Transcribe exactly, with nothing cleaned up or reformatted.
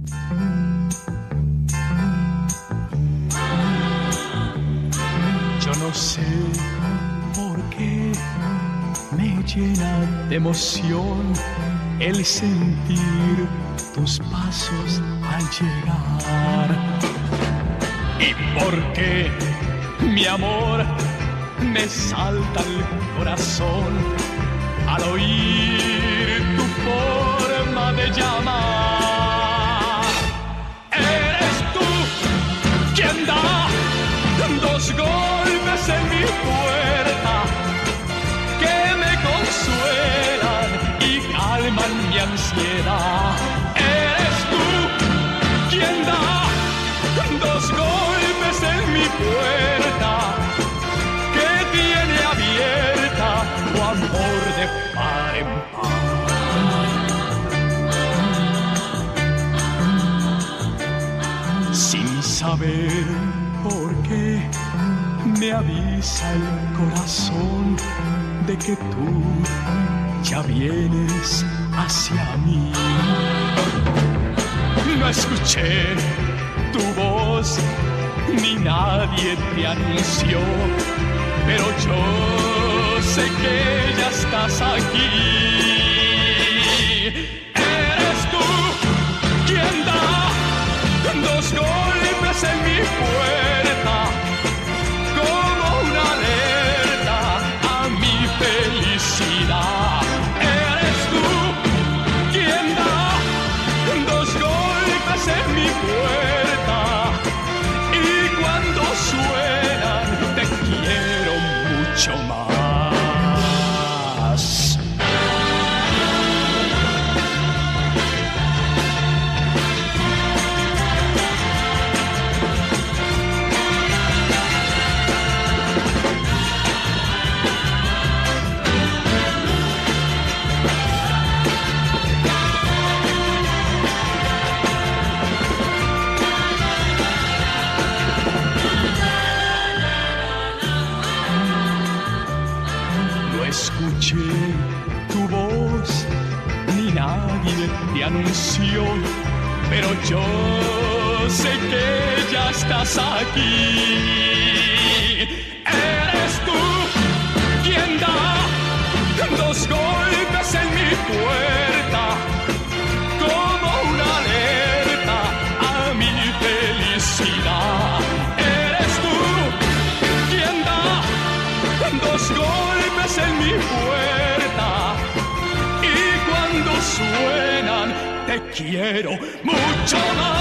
Yo no sé por qué me llena de emoción el sentir tus pasos al llegar. ¿Y por qué, mi amor, me salta el corazón al oír tu forma de llamar? Eres tú quien da dos golpes en mi puerta que me consuelan y calman mi ansiedad. Eres tú quien da dos golpes en mi puerta que tiene abierta tu amor de par en par. Sin saber por qué me avisa el corazón de que tú ya vienes hacia mí. No escuché tu voz ni nadie te anunció, pero yo sé que ya estás aquí. Eres tú quien da dos golpes en mi puerta como una alerta a mi felicidad. Eres tú quien da dos golpes en mi puerta y cuando suenan te quiero mucho más. Escuché tu voz, ni nadie te anunció, pero yo sé que ya estás aquí. Eres tú quien da dos golpes en mi puerta como una alerta a mi felicidad. Eres tú quien da dos golpes en mi puerta y cuando suenan te quiero mucho más.